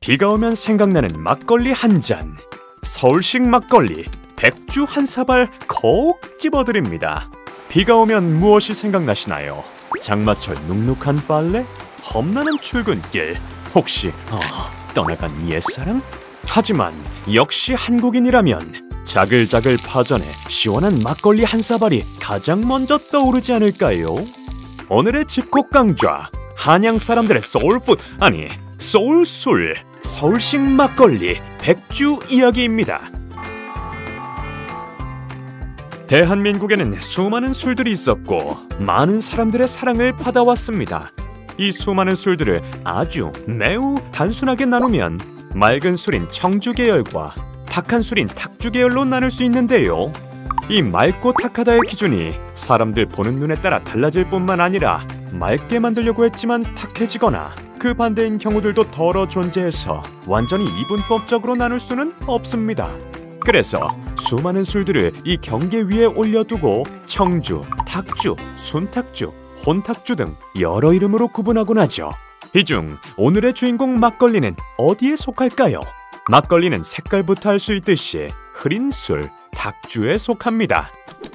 비가 오면 생각나는 막걸리 한 잔. 서울식 막걸리 백주 한 사발 콕 집어드립니다. 비가 오면 무엇이 생각나시나요? 장마철 눅눅한 빨래? 험난한 출근길? 혹시 떠나간 옛사랑? 하지만 역시 한국인이라면 자글자글 파전에 시원한 막걸리 한 사발이 가장 먼저 떠오르지 않을까요? 오늘의 집콕 강좌, 한양 사람들의 소울푸드, 아니 소울술, 서울식 막걸리 백주 이야기입니다. 대한민국에는 수많은 술들이 있었고 많은 사람들의 사랑을 받아왔습니다. 이 수많은 술들을 아주 매우 단순하게 나누면 맑은 술인 청주 계열과 탁한 술인 탁주 계열로 나눌 수 있는데요. 이 맑고 탁하다의 기준이 사람들 보는 눈에 따라 달라질 뿐만 아니라 맑게 만들려고 했지만 탁해지거나 그 반대인 경우들도 더러 존재해서 완전히 이분법적으로 나눌 수는 없습니다. 그래서 수많은 술들을 이 경계 위에 올려두고 청주, 탁주, 순탁주, 혼탁주 등 여러 이름으로 구분하곤 하죠. 이 중 오늘의 주인공 막걸리는 어디에 속할까요? 막걸리는 색깔부터 알 수 있듯이 흐린 술, 탁주에 속합니다.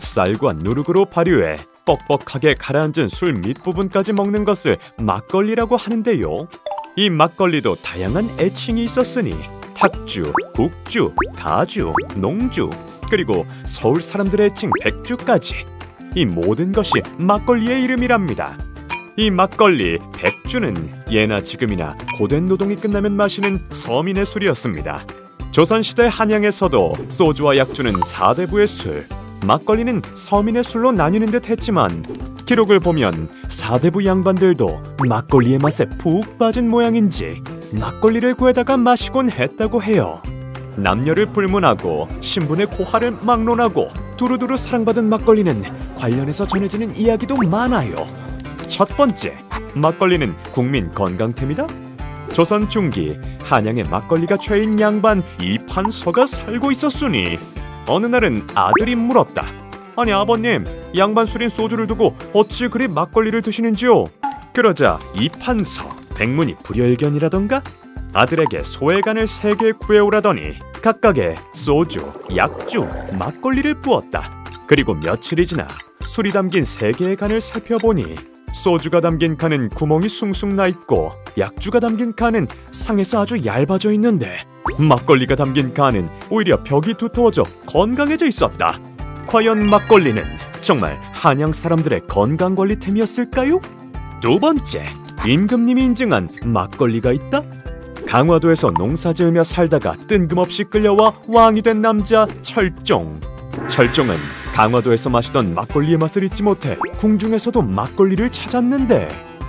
쌀과 누룩으로 발효해 뻑뻑하게 가라앉은 술 밑부분까지 먹는 것을 막걸리라고 하는데요. 이 막걸리도 다양한 애칭이 있었으니 탁주, 국주, 가주, 농주, 그리고 서울 사람들의 애칭 백주까지 이 모든 것이 막걸리의 이름이랍니다. 이 막걸리 백주는 예나 지금이나 고된 노동이 끝나면 마시는 서민의 술이었습니다. 조선시대 한양에서도 소주와 약주는 4대부의 술, 막걸리는 서민의 술로 나뉘는 듯 했지만 기록을 보면 4대부 양반들도 막걸리의 맛에 푹 빠진 모양인지 막걸리를 구해다가 마시곤 했다고 해요. 남녀를 불문하고 신분의 고하를 막론하고 두루두루 사랑받은 막걸리는 관련해서 전해지는 이야기도 많아요. 첫 번째, 막걸리는 국민 건강템이다? 조선 중기 한양에 막걸리가 죄인 양반 이판서가 살고 있었으니 어느 날은 아들이 물었다. 아니 아버님, 양반 술인 소주를 두고 어찌 그리 막걸리를 드시는지요? 그러자 이판서 백문이 불여일견이라던가 아들에게 소외간을 3개 구해오라더니 각각의 소주, 약주, 막걸리를 부었다. 그리고 며칠이 지나 술이 담긴 3개의 간을 살펴보니 소주가 담긴 칸은 구멍이 숭숭 나 있고 약주가 담긴 칸은 상에서 아주 얇아져 있는데 막걸리가 담긴 칸은 오히려 벽이 두터워져 건강해져 있었다. 과연 막걸리는 정말 한양 사람들의 건강관리템이었을까요? 두 번째, 임금님이 인증한 막걸리가 있다? 강화도에서 농사지으며 살다가 뜬금없이 끌려와 왕이 된 남자 철종. 철종은 강화도에서 마시던 막걸리의 맛을 잊지 못해 궁중에서도 막걸리를 찾았는데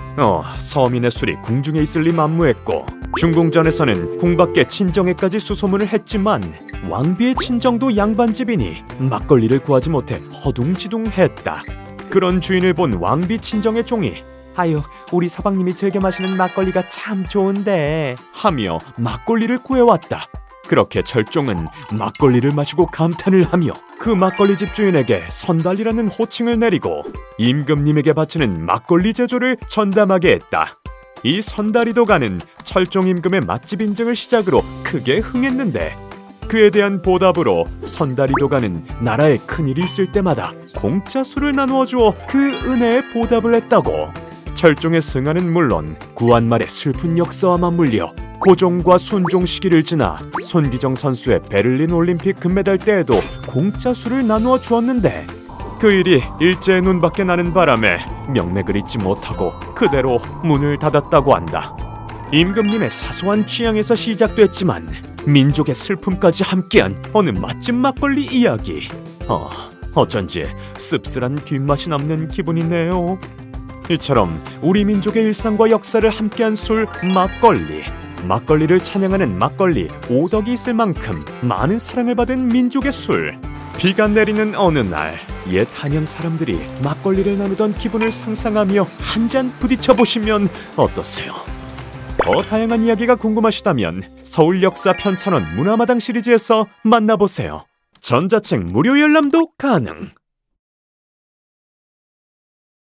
서민의 술이 궁중에 있을 리 만무했고 중궁전에서는 궁 밖에 친정에까지 수소문을 했지만 왕비의 친정도 양반집이니 막걸리를 구하지 못해 허둥지둥했다. 그런 주인을 본 왕비 친정의 종이 아유, 우리 서방님이 즐겨 마시는 막걸리가 참 좋은데 하며 막걸리를 구해왔다. 그렇게 철종은 막걸리를 마시고 감탄을 하며 그 막걸리 집 주인에게 선달이라는 호칭을 내리고 임금님에게 바치는 막걸리 제조를 전담하게 했다. 이 선달이도가는 철종 임금의 맛집 인증을 시작으로 크게 흥했는데 그에 대한 보답으로 선달이도가는 나라에 큰일이 있을 때마다 공짜 술을 나누어 주어 그 은혜에 보답을 했다고. 철종의 승하는 물론 구한말의 슬픈 역사와 맞물려 고종과 순종 시기를 지나 손기정 선수의 베를린 올림픽 금메달 때에도 공짜 술을 나누어 주었는데 그 일이 일제의 눈밖에 나는 바람에 명맥을 잊지 못하고 그대로 문을 닫았다고 한다. 임금님의 사소한 취향에서 시작됐지만 민족의 슬픔까지 함께한 어느 맛집 막걸리 이야기. 어쩐지 씁쓸한 뒷맛이 남는 기분이네요. 이처럼 우리 민족의 일상과 역사를 함께한 술 막걸리. 막걸리를 찬양하는 막걸리 오덕이 있을 만큼 많은 사랑을 받은 민족의 술. 비가 내리는 어느 날 옛 한양 사람들이 막걸리를 나누던 기분을 상상하며 한 잔 부딪혀 보시면 어떠세요? 더 다양한 이야기가 궁금하시다면 서울 역사 편찬원 문화마당 시리즈에서 만나보세요. 전자책 무료 열람도 가능.